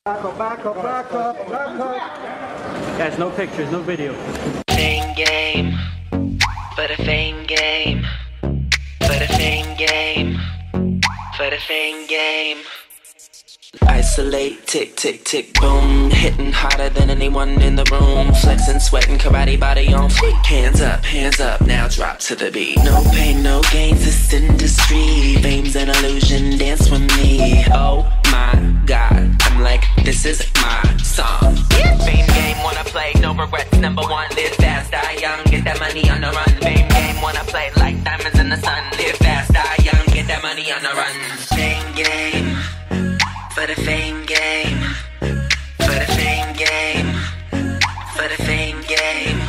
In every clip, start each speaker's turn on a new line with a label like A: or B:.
A: Back up.
B: Guys, no pictures, no video.
C: Fame game, for the fame game, for the fame game, for the fame game. Isolate, tick, tick, tick, boom. Hitting harder than anyone in the room. Flexing, sweating, karate body on fleek. Hands up, now drop to the beat. No pain, no gains, this industry. Fame's an illusion, dance with me. Oh my God, I'm like, this is my song. Fame game, wanna play, no regrets, number one. Live fast, die young, get that money on the run. Fame game, wanna play like diamonds in the sun. Live fast, die young, get that money on the run. Fame game, for the fame game, for the fame game, for the fame game.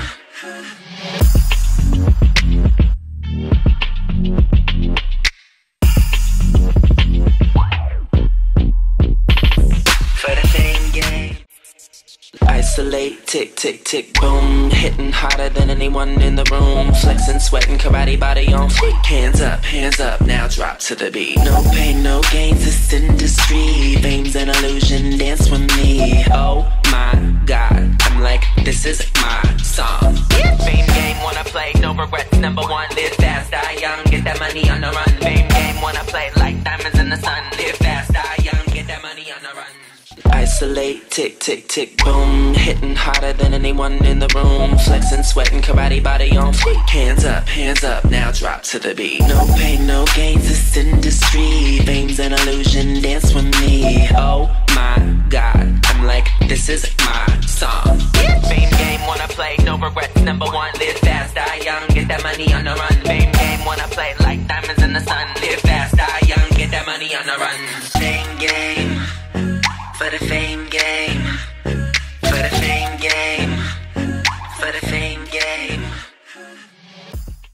C: For the fame game. Isolate, tick, tick, tick, boom. Hitting harder than anyone in the room. Flexing, sweating, karate body on fleek. Hands up, now drop to the beat. No pain, no gains, this industry. Fame's an illusion, dance with me. Oh my God, I'm like, this is my song. Fame game, wanna play, no regrets, number one. Live fast, die young, get that money on the run. Fame game, wanna play like diamonds in the sun. Live fast, die young, get that money on the run. Isolate, tick, tick, tick, boom. Hitting harder than anyone in the room. Flexing, sweating, karate body on fleek. Hands up, now drop to the beat. No pain, no gains, this industry. Fame's an illusion, dance with me. Oh my God, I'm like, this is my song. Fame game, wanna play, no regrets, number one. Live fast, die young, get that money on the run. Fame game, wanna play like diamonds in the sun. Live fast, die young, get that money on the run. Fame game, for the fame game, for the fame game, for the fame game.